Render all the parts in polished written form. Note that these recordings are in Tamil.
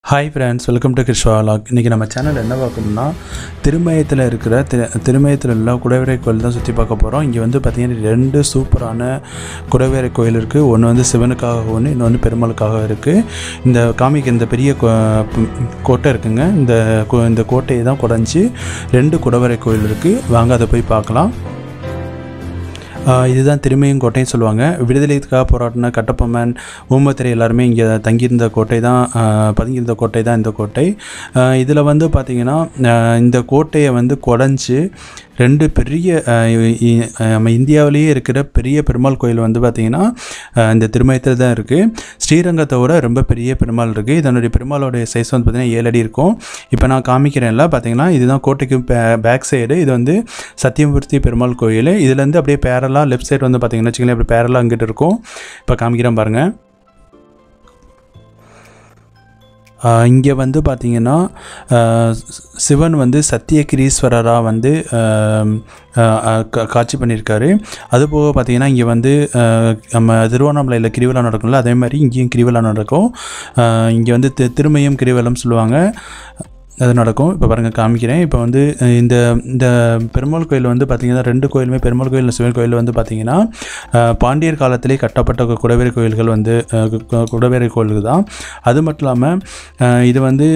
Hi friends, welcome to Krishva vlog. இன்னைக்கு நம்ம சேனல்ல என்ன பார்க்கணும்னா திருமயத்துல இருக்கிற திருமயத்துல உள்ள குடைவரை கோயில் தான் சுத்தி பார்க்க போறோம். இங்க வந்து பாத்தீங்கன்னா ரெண்டு சூப்பரான குடைவரை கோயில் இருக்கு. ஒன்னு வந்து சிவனுக்காக ஒன்னு, இன்னொன்னு பெருமாளுக்காக இருக்கு. இந்த காமிக்கு இந்த பெரிய கோட்டை இருக்குங்க. இந்த கோட்டையை தான் குடைஞ்சு ரெண்டு குடைவரை கோயில் இருக்கு. வாங்க அதை போய் பார்க்கலாம். இதுதான் திருமையும் கோட்டைன்னு சொல்லுவாங்க. விடுதலைக்காக போராட்டின கட்டபொம்மன் ஊமத்திரை எல்லாருமே இங்கே தங்கியிருந்த கோட்டை தான், பதுங்கியிருந்த கோட்டை தான் இந்த கோட்டை. இதில் வந்து பார்த்திங்கன்னா இந்த கோட்டையை வந்து குடைஞ்சி ரெண்டு பெரிய நம்ம இந்தியாவிலேயே இருக்கிற பெரிய பெருமாள் கோயில் வந்து பார்த்திங்கன்னா இந்த திருமயத்தில் தான் இருக்குது. ஸ்ரீரங்கத்தை விட ரொம்ப பெரிய பெருமாள் இருக்குது. இதனுடைய பெருமாளோடைய சைஸ் வந்து பார்த்திங்கன்னா 7 அடி இருக்கும். இப்போ நான் காமிக்கிறேன்ல பார்த்திங்கன்னா இதுதான் கோட்டைக்கு பேக் சைடு. இது வந்து சத்தியமூர்த்தி பெருமாள் கோயில். இதுலேருந்து அப்படியே பேரலாக லெஃப்ட் சைடு வந்து பார்த்திங்கன்னா வச்சுக்கலாம், இப்படி பேரலாக அங்கிட்டு இருக்கும். இப்போ காமிக்கிறேன் பாருங்கள். இங்கே வந்து பார்த்திங்கன்னா சிவன் வந்து சத்தியகிரீஸ்வரராக வந்து காட்சி பண்ணியிருக்காரு. அதுபோக பார்த்திங்கன்னா இங்கே வந்து நம்ம திருவண்ணாமலையில் கிரிவலம் நடக்கும்ல, அதே மாதிரி இங்கேயும் கிரிவலம் நடக்கும். இங்கே வந்து திருமயம் கிரிவலம் சொல்லுவாங்க, அது நடக்கும். இப்போ பாருங்கள் காமிக்கிறேன். இப்போ வந்து இந்த பெருமாள் கோயில் வந்து பார்த்திங்கன்னா ரெண்டு கோயிலுமே, பெருமாள் கோயில் சிவன் கோயில் வந்து பார்த்திங்கன்னா பாண்டியர் காலத்திலே கட்டப்பட்ட குடைவரை கோயில்கள் வந்து குடைவரை கோயில்கள் தான். அது மட்டும் இல்லாமல் இது வந்து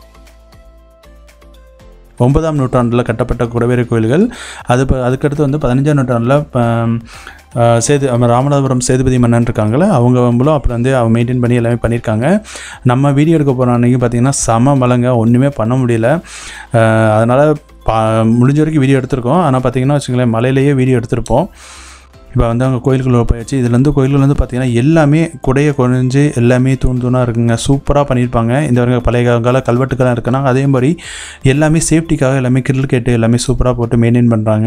9ஆம் நூற்றாண்டில் கட்டப்பட்ட குடைவரை கோயில்கள். அதுக்கடுத்து வந்து 15ஆம் நூற்றாண்டில் ராமநாதபுரம் சேதுபதி மன்னன் இருக்காங்களே, அவங்க மூலம் அப்புறம் வந்து அவங்க மெயின்டைன் பண்ணி எல்லாமே பண்ணியிருக்காங்க. நம்ம வீடியோ எடுக்க போகிற அன்றைக்கி பார்த்திங்கன்னா செம மழைங்க, ஒன்றுமே பண்ண முடியல. அதனால் முடிஞ்ச வரைக்கும் வீடியோ எடுத்திருக்கோம். ஆனால் பார்த்திங்கன்னா வச்சுங்களேன் மலையிலேயே வீடியோ எடுத்திருப்போம். இப்போ வந்து அவங்க கோயில்கள் போயிடுச்சு. இதுலேருந்து கோயில்கள் வந்து பார்த்திங்கன்னா எல்லாமே குடையை குறைஞ்சி எல்லாமே தூணாக இருக்குங்க. சூப்பராக பண்ணியிருப்பாங்க. இந்த பழைய கால கல்வெட்டுக்கெல்லாம் இருக்குன்னா அதே மாதிரி எல்லாமே சேஃப்டிக்காக எல்லாமே கிரில் கேட்டு எல்லாமே சூப்பராக போட்டு மெயின்டைன் பண்ணுறாங்க.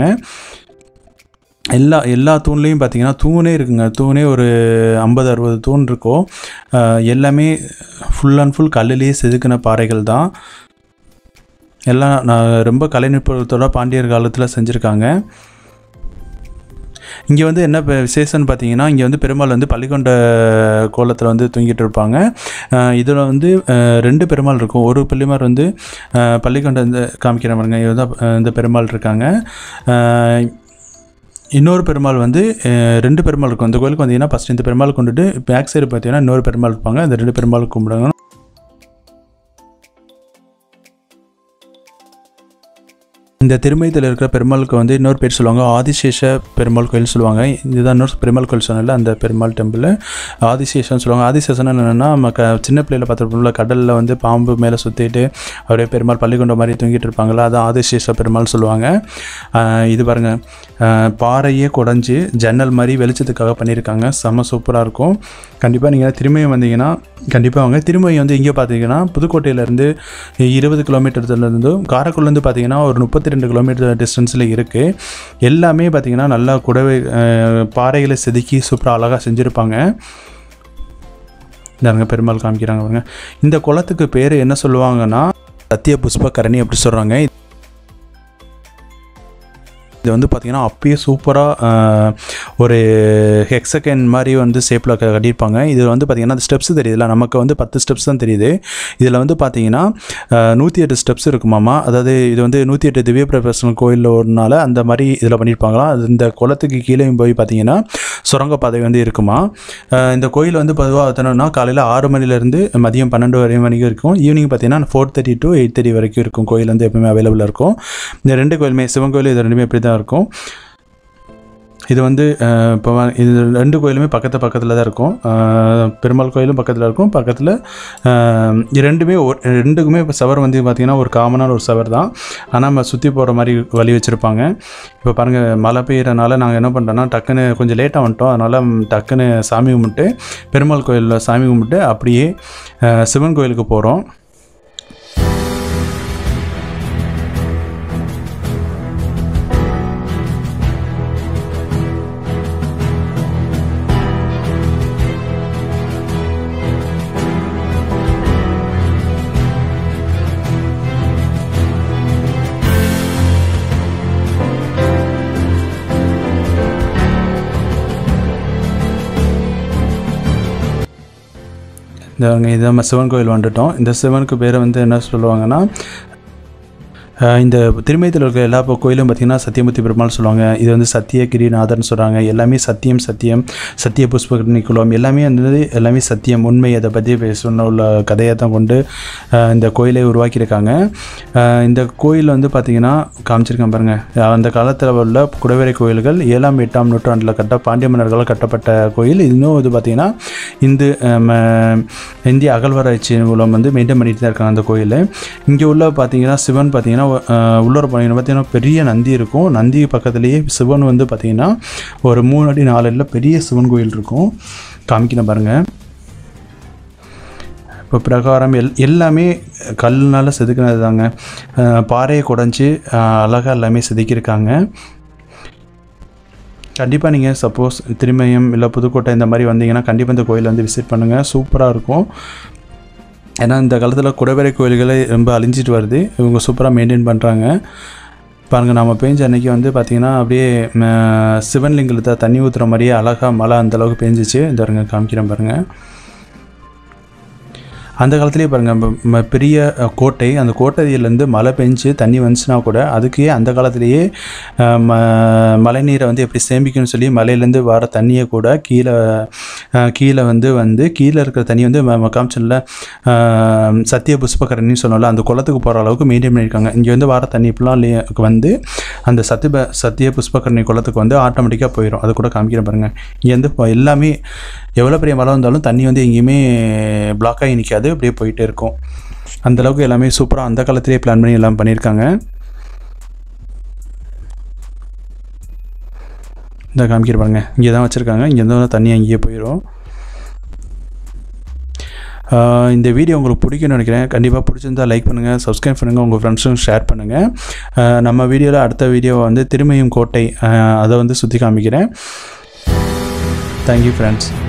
எல்லா தூண்லேயும் பார்த்திங்கன்னா தூணே இருக்குங்க. தூணே ஒரு 50-60 தூண் இருக்கும். எல்லாமே ஃபுல் அண்ட் ஃபுல் கல்லுலேயே செதுக்கின பாறைகள் தான். எல்லாம் ரொம்ப கலைநுட்பத்தோட பாண்டியர் காலத்தில் செஞ்சுருக்காங்க. இங்கே வந்து என்ன விசேஷம்னு பார்த்தீங்கன்னா இங்கே வந்து பெருமாள் வந்து பள்ளிக்கொண்ட கோலத்தில் வந்து தூங்கிட்டு இருப்பாங்க. இதில் வந்து ரெண்டு பெருமாள் இருக்கும். ஒரு பெருமாள் வந்து பள்ளிக்கொண்ட இந்த காமிக்கிற பாருங்க, இதுதான் இந்த பெருமாள் இருக்காங்க. இன்னொரு பெருமாள் வந்து ரெண்டு பெருமாள் இருக்கும். இந்த கோயிலுக்கு வந்தீங்கன்னா ஃபஸ்ட் இந்த பெருமாள் கொண்டுட்டு பேக் சைடு பார்த்தீங்கன்னா இன்னொரு பெருமாள் இருப்பாங்க. அந்த ரெண்டு பெருமாள் கும்பிடுவாங்க. இந்த திருமயத்தில் இருக்கிற பெருமாளுக்கு வந்து இன்னொரு பேர் சொல்லுவாங்க, ஆதிசேஷ பெருமாள் கோயில் சொல்லுவாங்க. இதுதான் இன்னொரு பெருமாள் கோயில் சொன்னால அந்த பெருமாள் டெம்பிள் ஆதிசேஷன் சொல்லுவாங்க. ஆதிசேஷன் என்னென்னா நம்ம சின்ன பிள்ளையில் பார்த்துருப்போம்ல, கடலில் வந்து பாம்பு மேலே சுற்றிட்டு அப்படியே பெருமாள் பள்ளிக்கொண்ட மாதிரி தூங்கிட்டு இருப்பாங்களா, அதான் ஆதிசேஷ பெருமாள் சொல்லுவாங்க. இது பாருங்கள், பாறையே குடைஞ்சி ஜன்னல் மாதிரி வெளிச்சத்துக்காக பண்ணியிருக்காங்க. செம்ம சூப்பராக இருக்கும். கண்டிப்பாக நீங்கள் திருமயம் வந்தீங்கன்னா கண்டிப்பாக வாங்க. திருமயம் வந்து இங்கே பார்த்தீங்கன்னா புதுக்கோட்டையிலேருந்து 20 கிலோமீட்டர்லேருந்தும் காரைக்குடிலேருந்து பார்த்தீங்கன்னா ஒரு 32 கிலோமீட்டர் டிஸ்டன்ஸில் இருக்குது. எல்லாமே பார்த்திங்கன்னா நல்லா குடைவை பாறைகளை செதுக்கி சூப்பராக அழகாக செஞ்சுருப்பாங்க. இந்தாங்க பெருமாள் காமிக்கிறாங்க பாருங்க. இந்த குளத்துக்கு பேர் என்ன சொல்லுவாங்கன்னா sathya-pushkarani அப்படி சொல்கிறாங்க. இது வந்து பார்த்திங்கன்னா அப்பயே சூப்பராக ஒரு ஹெக்ஸகன் மாதிரி வந்து ஷேப்பில் கட்டியிருப்பாங்க. இது வந்து பார்த்திங்கன்னா அந்த ஸ்டெப்ஸ் தெரியுதுல, நமக்கு வந்து 10 ஸ்டெப்ஸ் தான் தெரியுது. இதில் வந்து பார்த்திங்கன்னா 108 ஸ்டெப்ஸ் இருக்குமாமா. அதாவது இது வந்து 108 திவ்ய பிரபர்ஷனல் கோயில் ஒருனால அந்த மாதிரி இதில் பண்ணியிருப்பாங்களாம். அது இந்த குளத்துக்கு கீழே போய் பார்த்திங்கன்னா சுரங்கப்பாதை வந்து இருக்குமா. இந்த கோயில் வந்து பொதுவாக பார்த்தோன்னா காலையில் 6 மணிலேருந்து மதியம் 12 மணிக்கு இருக்கும். ஈவினிங் பார்த்திங்கன்னா 4:30 to 8:30 வரைக்கும் இருக்கும். கோயில் வந்து எப்பவுமே அவைலபிளாக இருக்கும். இந்த ரெண்டு கோயிலுமே, சிவன் கோயில் இது ரெண்டுமே இப்படி தான் இருக்கும். இது வந்து இப்போ இது ரெண்டு கோயிலுமே பக்கத்தில் தான் இருக்கும். பெருமாள் கோயிலும் பக்கத்தில் இருக்கும். பக்கத்தில் ரெண்டுக்குமே இப்போ சவர் வந்து பார்த்திங்கன்னா ஒரு காமனான ஒரு சவர் தான். ஆனால் நம்ம சுற்றி போகிற மாதிரி வழி வச்சுருப்பாங்க. இப்போ பாருங்கள், மழை பெய்யறனால நாங்கள் என்ன பண்ணுறோன்னா டக்குன்னு கொஞ்சம் லேட்டாக வந்துட்டோம். அதனால் டக்குன்னு சாமி கும்பிட்டு பெருமாள் கோயிலில் சாமி கும்பிட்டு அப்படியே சிவன் கோயிலுக்கு போகிறோம். இது நம்ம சிவன் கோயில் வந்துட்டோம். இந்த சிவனுக்கு பேர் வந்து என்ன சொல்லுவாங்கன்னா, இந்த திருமயத்தில் இருக்க எல்லா கோயிலும் பார்த்திங்கன்னா சத்யமூர்த்தி பெருமாள் சொல்லுவாங்க. இது வந்து சத்தியகிரிநாதர்னு சொல்கிறாங்க. எல்லாமே சத்தியம், சத்திய புஷ்பகரணி குலம் எல்லாமே வந்து எல்லாமே சத்தியம், உண்மை. அதை பற்றி சொன்ன உள்ள கதையை தான் கொண்டு இந்த கோயிலை உருவாக்கியிருக்காங்க. இந்த கோயில் வந்து பார்த்திங்கன்னா காமிச்சிருக்கேன் பாருங்கள். அந்த காலத்தில் உள்ள குடைவரை கோயில்கள் 7ஆம் 8ஆம் நூற்றாண்டில் பாண்டிய மன்னர்களால் கட்டப்பட்ட கோயில். இன்னும் இது பார்த்திங்கன்னா இந்திய அகழ்வாராய்ச்சி மூலம் வந்து மெயின்டைன் பண்ணிட்டு தான் இருக்காங்க அந்த கோயில். இங்கே உள்ள பார்த்திங்கன்னா சிவன் பார்த்திங்கன்னா உள்ளூர் போனீங்கன்னா பார்த்தீங்கன்னா பெரிய நந்தி இருக்கும். நந்தி பக்கத்துலேயே சிவன் வந்து பார்த்திங்கன்னா ஒரு 3 அடி 4 அடியில் பெரிய சிவன் கோயில் இருக்கும். காமிக்கணும் பாருங்கள். இப்போ பிரகாரம் எல்லாமே கல்லுனால் செதுக்கினது தாங்க. பாறையை குடைஞ்சி அழகாக எல்லாமே செதுக்கியிருக்காங்க. கண்டிப்பாக நீங்கள் சப்போஸ் திருமயம் இல்லை புதுக்கோட்டை இந்த மாதிரி வந்தீங்கன்னா கண்டிப்பாக இந்த கோயிலை வந்து விசிட் பண்ணுங்கள். சூப்பராக இருக்கும். ஏன்னா இந்த காலத்தில் குடைவரை கோயில்களே ரொம்ப அழிஞ்சிட்டு வருது. இவங்க சூப்பராக மெயின்டைன் பண்ணுறாங்க. பாருங்கள், நம்ம பெஞ்ச அன்றைக்கி வந்து பார்த்திங்கன்னா அப்படியே சிவன்லிங்கத்தில் தண்ணி ஊற்றுற மாதிரியே அழகாக மழை அந்தளவுக்கு பெஞ்சிச்சு. இந்த பாருங்க காமிக்கிறேன் பாருங்கள். அந்த காலத்துலேயே பாருங்கள் பெரிய கோட்டை, அந்த கோட்டையிலேருந்து மழை பெஞ்சு தண்ணி வந்துச்சுன்னா கூட அதுக்கே அந்த காலத்துலேயே மழை நீரை வந்து எப்படி சேமிக்கணும்னு சொல்லி மலையிலேருந்து வர தண்ணியை கூட கீழே வந்து கீழே இருக்கிற தண்ணி வந்து காமிச்சல சத்ய-புஷ்கரணின்னு சொன்னோம்ல, அந்த குளத்துக்கு போகிற அளவுக்கு மெயின்டைன் பண்ணியிருக்காங்க. இங்கே வந்து வர தண்ணி இப்பெல்லாம் வந்து அந்த சத்ய-புஷ்கரணி குளத்துக்கு வந்து ஆட்டோமேட்டிக்காக போயிடும். அது கூட காமிக்கிறேன் பாருங்கள். இங்கேருந்து எல்லாமே எவ்வளோ பெரிய மழை வந்தாலும் தண்ணி வந்து எங்கேயுமே பிளாக் ஆகி நிற்காது, அப்படியே போயிட்டே இருக்கும். அந்தளவுக்கு எல்லாமே சூப்பராக அந்த காலத்திலே பிளான் பண்ணி எல்லாம் பண்ணியிருக்காங்க. இந்த காமிக்கிற பாருங்க, இங்கே தான் வச்சுருக்காங்க. இங்கேருந்து தண்ணி அங்கேயே போயிடும். இந்த வீடியோ உங்களுக்கு பிடிக்கும்னு நினைக்கிறேன். கண்டிப்பாக பிடிச்சிருந்தால் லைக் பண்ணுங்கள், சப்ஸ்கிரைப் பண்ணுங்கள், உங்கள் ஃப்ரெண்ட்ஸும் ஷேர் பண்ணுங்கள். நம்ம வீடியோவில் அடுத்த வீடியோ வந்து திருமயம் கோட்டை அதை வந்து சுற்றி காமிக்கிறேன். Thank you friends.